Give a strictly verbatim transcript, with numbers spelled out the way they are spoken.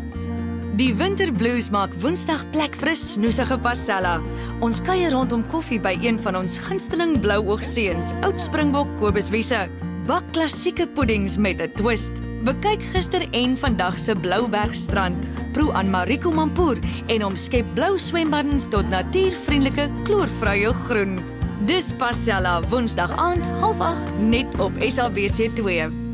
Die Winterblues maak Woensdag plek vir 'n snoesige pasella. Ons kuier rondom koffie by een van ons gunsteling Blouoogseuns, Oud Springbok Kobus Wiese. Bak klassieke puddings met 'n twist. Bekyk gister en vandag se Bloubergstrand. Proe aan Mariko Mampoer en omskep blou swembaddens tot natuurvriendelike kloorvrye groen. Dis Pasella Woensdag aand half agt net op S A B C twee.